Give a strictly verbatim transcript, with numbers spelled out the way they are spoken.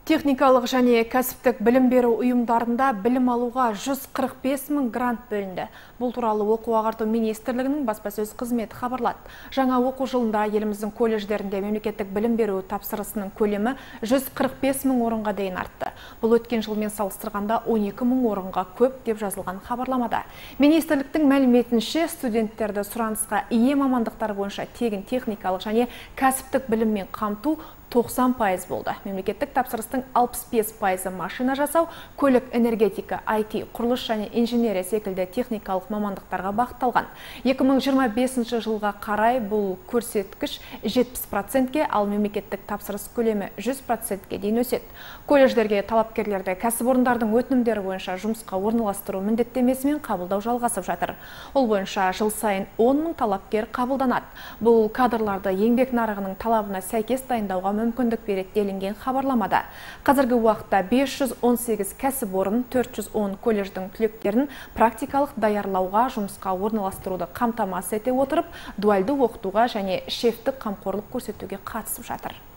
Техникалық және кәсіптік білім беру ұйымдарында білім алуға жүз қырық бес мың грант бөлінді. Бұл туралы оқу ағарту министрлігінің баспасөз қызметі хабарлады. Жаңа оқу жылында еліміздің колледждерінде мемлекеттік білім беру тапсырысының көлемі жүз қырық бес мың орынға дейін артты. Бұл өткен жылмен салыстырғанда он екі мың орынға көп деп жазылған хабарламада. Министрліктің мәліметінше, студенттерді сұранысқа ие мамандықтар бойынша тегін техникалық және кәсіптік біліммен қамту тоқсан пайыз болды. Мемлекеттік тапсырыстың алпыс бес пайызы машина жасау, көлік, энергетика, ай ти, құрылыс және инженерия секілді техникалық мамандықтарға бағытталған. екі мың жиырма бесінші жылға қарай бұл көрсеткіш жетпіс процентке, ал мемлекеттік тапсырыс көлемі жүз процентке дейін өседі. Колледждерге талапкерлерді кәсіпорындардың өтінімдері бойынша жұмысқа орналастыру міндеттемесімен қабылдау жалғасып жатыр. Ол бойынша жыл сайын он мың талапкер қабылданады. Бұл кадрларды еңбек нарығының талабына сәйкес дайындауға мүмкіндік береді делінген хабарламада. Қазіргі уақытта бес жүз он сегіз кәсіпорын, төрт жүз он колледждің түлектерін практикалық даярлауға, жұмысқа орналастыруды қамтамасыз ете отырып, дуальды оқытуға және шефтік қамқорлық көрсетуге қатысып жатыр.